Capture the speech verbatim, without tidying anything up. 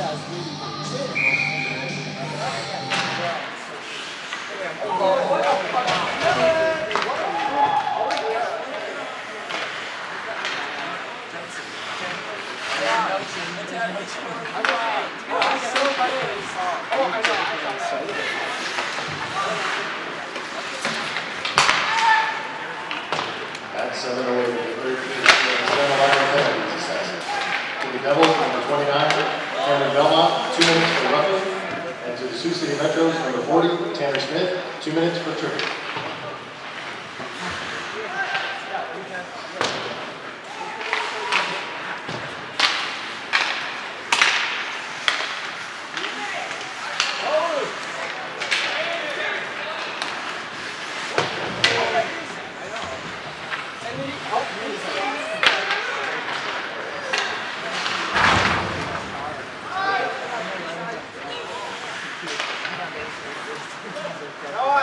That's seven away to the third seven penalty success. To the Devils, number twenty-nine, Tanner Belmont, two minutes for roughing. And to the Sioux City Metros, number forty, Tanner Smith, two minutes for tripping. Come on.